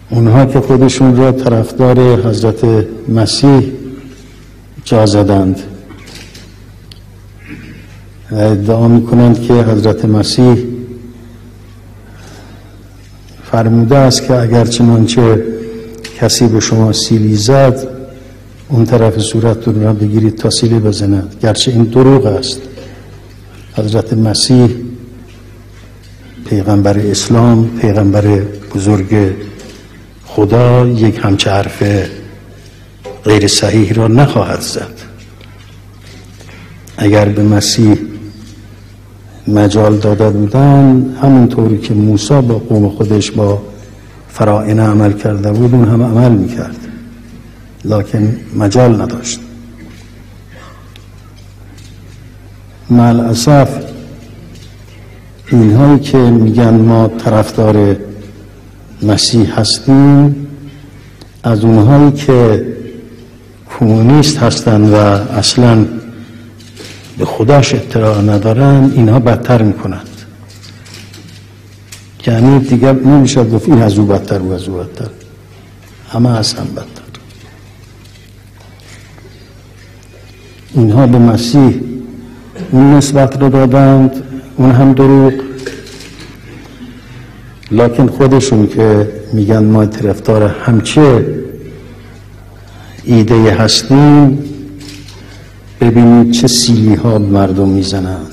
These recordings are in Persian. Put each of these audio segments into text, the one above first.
اونها که خودشون را طرفدار حضرت مسیح جا زدند و ادعا میکنند که حضرت مسیح فرموده است که اگر چنانچه کسی به شما سیلی زد اون طرف صورتتون را بگیرید تا سیلی بزند، گرچه این دروغ است. حضرت مسیح پیغمبر اسلام، پیغمبر بزرگ خدا، یک همچه حرف غیر صحیح را نخواهد زد. اگر به مسیح مجال داده بودن، همونطوری که موسی با قوم خودش با فراعنه عمل کرده بود اون هم عمل میکرد، لکن مجال نداشت. مع الاسف اینهایی که میگن ما طرفدار مسیح هستیم، از اونهایی که کمونیست هستن و اصلا به خداش اطلاع ندارن، اینها بدتر میکنند. یعنی دیگر نمیشه گفت این از او بدتر و از او بدتر، همه از هم بدتر. اینها به مسیح اون نسبت رو دادند، اون هم دروغ، لکن خودشون که میگن ما طرفدار همچه ایده هستیم، ببینید چه سیلی ها مردم میزنند،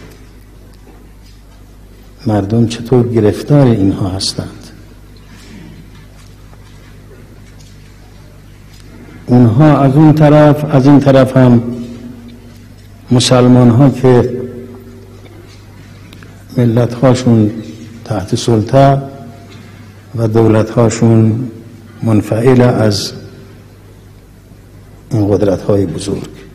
مردم چطور گرفتار اینها هستند. اونها از اون طرف، از این طرف هم مسلمان ها که ملت هاشون تحت سلطه و دولت هاشون منفعل از این قدرت های بزرگ.